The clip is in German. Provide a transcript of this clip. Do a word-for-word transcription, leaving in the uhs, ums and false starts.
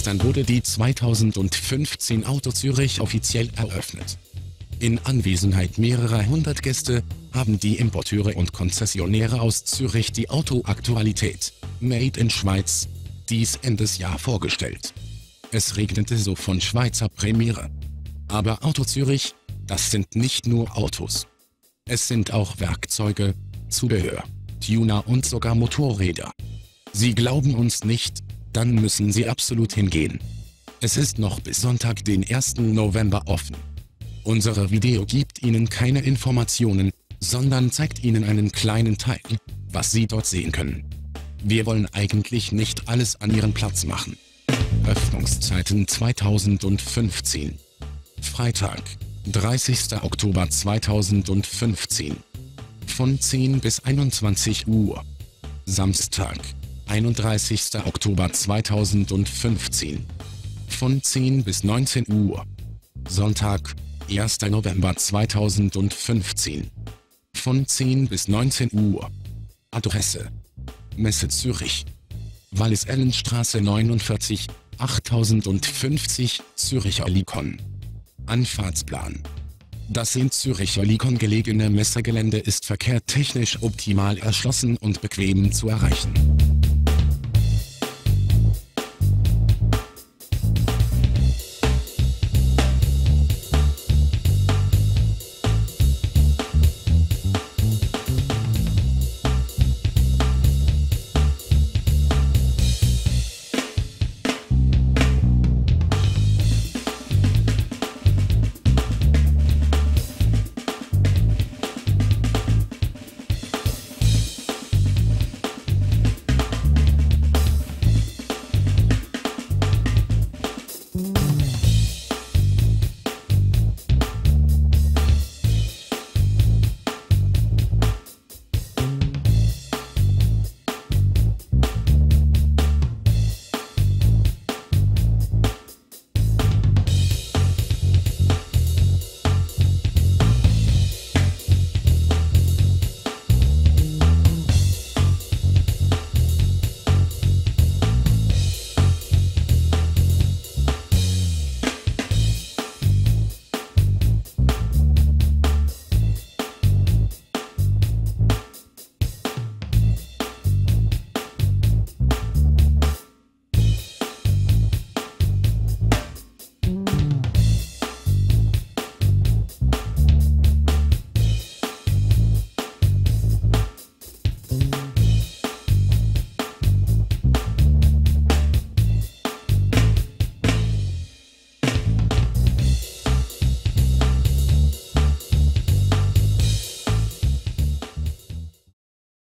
Gestern wurde die zweitausendfünfzehn Auto Zürich offiziell eröffnet. In Anwesenheit mehrerer hundert Gäste haben die Importeure und Konzessionäre aus Zürich die Auto-Aktualität Made in Schweiz dies Endesjahr vorgestellt. Es regnete so von Schweizer Premiere. Aber Auto Zürich, das sind nicht nur Autos. Es sind auch Werkzeuge, Zubehör, Tuner und sogar Motorräder. Sie glauben uns nicht? Dann müssen Sie absolut hingehen. Es ist noch bis Sonntag, den ersten November offen. Unsere Video gibt Ihnen keine Informationen, sondern zeigt Ihnen einen kleinen Teil, was Sie dort sehen können. Wir wollen eigentlich nicht alles an Ihren Platz machen. Öffnungszeiten zweitausendfünfzehn. Freitag, dreißigster Oktober zweitausendfünfzehn. Von zehn bis einundzwanzig Uhr. Samstag, einunddreißigster Oktober zweitausendfünfzehn. Von zehn bis neunzehn Uhr. Sonntag, erster November zweitausendfünfzehn. Von zehn bis neunzehn Uhr. Adresse: Messe Zürich. Wallis-Ellen-Straße neunundvierzig, achttausendfünfzig, Zürcher Likon. Anfahrtsplan: Das in Zürcher Likon gelegene Messegelände ist verkehrstechnisch optimal erschlossen und bequem zu erreichen.